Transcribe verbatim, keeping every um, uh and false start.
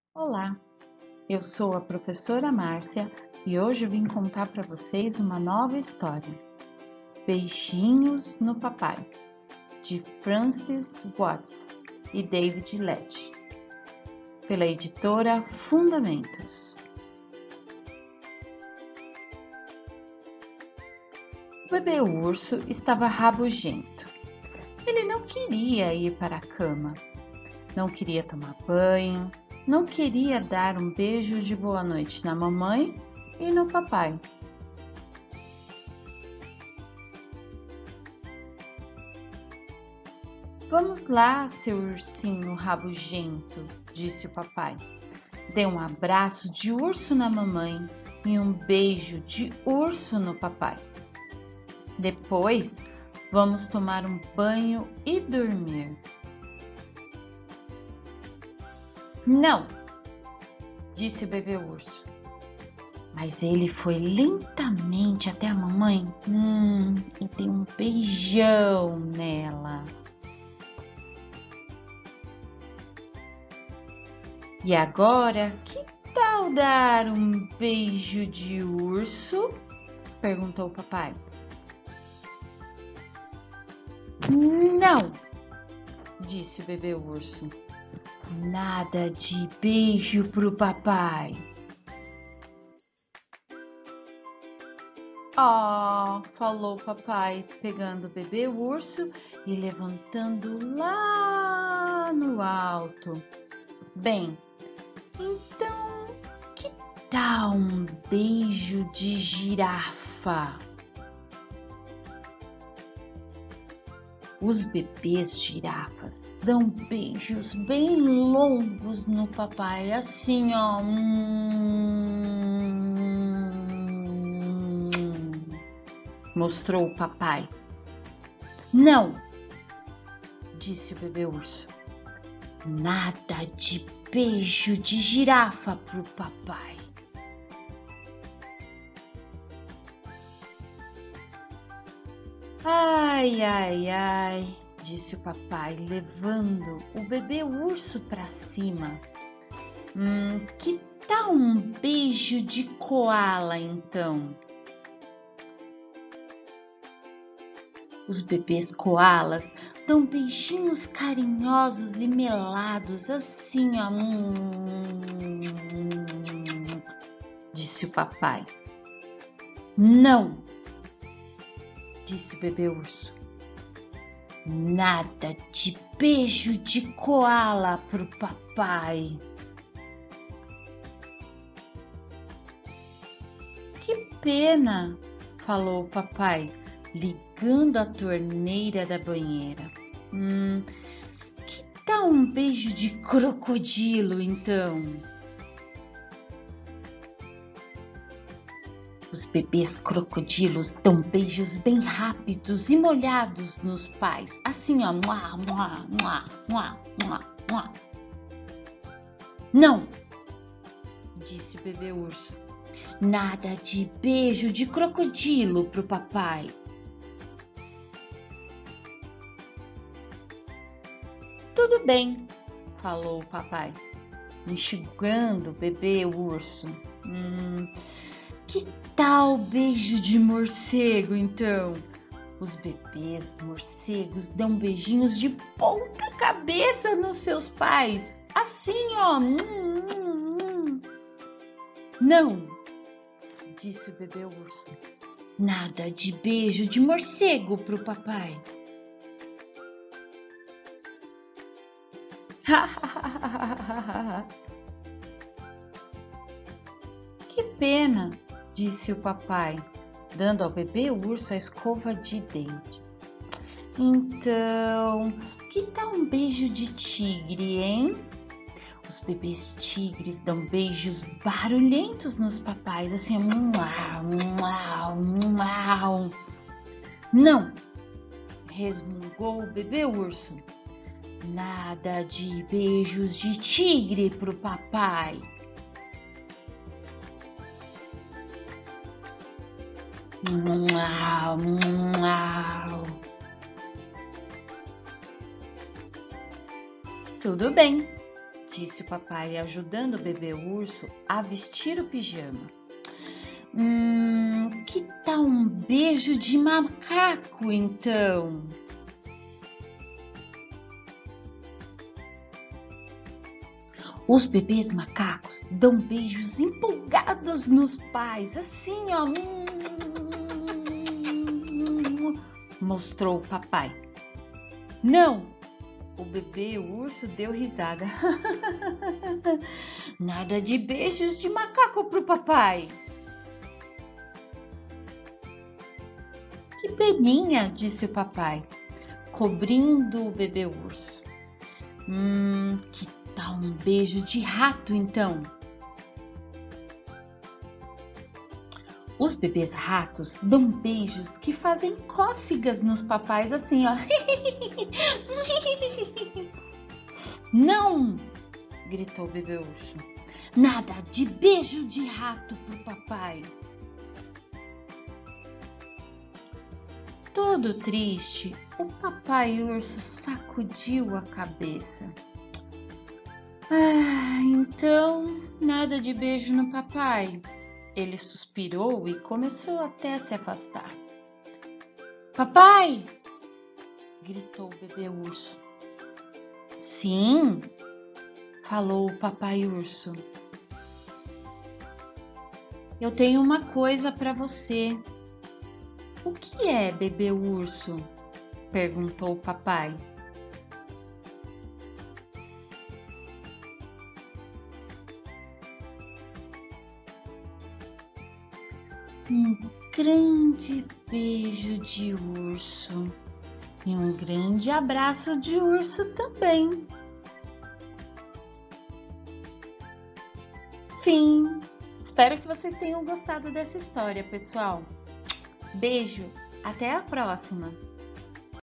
Olá, eu sou a professora Márcia e hoje eu vim contar para vocês uma nova história. Beijinhos no Papai, de Francis Watts e David Lett, pela editora Fundamentos. O bebê urso estava rabugento. Ele não queria ir para a cama, não queria tomar banho, não queria dar um beijo de boa noite na mamãe e no papai. Vamos lá, seu ursinho rabugento, disse o papai. Dê um abraço de urso na mamãe e um beijo de urso no papai. Depois, vamos tomar um banho e dormir. Não, disse o bebê urso. Mas ele foi lentamente até a mamãe hum, e deu um beijão nela. E agora, que tal dar um beijo de urso? Perguntou o papai. Não, disse o bebê urso. Nada de beijo pro papai. Oh, falou o papai, pegando o bebê urso e levantando lá no alto. Bem, então, que tal um beijo de girafa? Os bebês girafas dão beijos bem longos no papai, assim, ó. Hum, mostrou o papai. Não, disse o bebê urso. Nada de beijo de girafa pro papai. Ai, ai, ai, disse o papai, levando o bebê urso para cima. Hum, que tal um beijo de koala, então? Os bebês koalas dão beijinhos carinhosos e melados, assim, ó. Hum, disse o papai. Não, disse o bebê urso. Nada de beijo de koala pro papai. Que pena, falou o papai, ligando a torneira da banheira. Hum, que tal um beijo de crocodilo, então? Os bebês crocodilos dão beijos bem rápidos e molhados nos pais, assim, ó. Mua, mua, mua, mua, mua, mua. Não, disse o bebê urso. Nada de beijo de crocodilo pro papai. Tudo bem, falou o papai, enxugando o bebê urso. Hum, que tal beijo de morcego, então? Os bebês morcegos dão beijinhos de ponta cabeça nos seus pais, assim, ó. Hum, hum, hum. Não, disse o bebê urso. Nada de beijo de morcego pro papai. Que pena, disse o papai, dando ao bebê urso a escova de dentes. Então, que tal um beijo de tigre, hein? Os bebês tigres dão beijos barulhentos nos papais, assim, uau, uau, uau. Não, resmungou o bebê urso. Nada de beijos de tigre pro papai. Uau, uau. Tudo bem, disse o papai, ajudando o bebê urso a vestir o pijama. Hum, que tal um beijo de macaco, então? Os bebês macacos dão beijos empolgados nos pais, assim, ó. Mostrou o papai. Não! O bebê urso deu risada. Nada de beijos de macaco pro papai. Que peninha, disse o papai, cobrindo o bebê urso. Hum, que tal um beijo de rato, então? Os bebês ratos dão beijos que fazem cócegas nos papais, assim, ó. Não! Gritou o bebê urso. Nada de beijo de rato pro papai. Todo triste, o papai urso sacudiu a cabeça. Ah, então nada de beijo no papai. Ele suspirou e começou até a se afastar. Papai! Gritou o bebê urso. Sim, falou o papai urso. Eu tenho uma coisa para você. O que é, bebê urso? Perguntou o papai. Um grande beijo de urso e um grande abraço de urso também. Fim. Espero que vocês tenham gostado dessa história, pessoal. Beijo, até a próxima!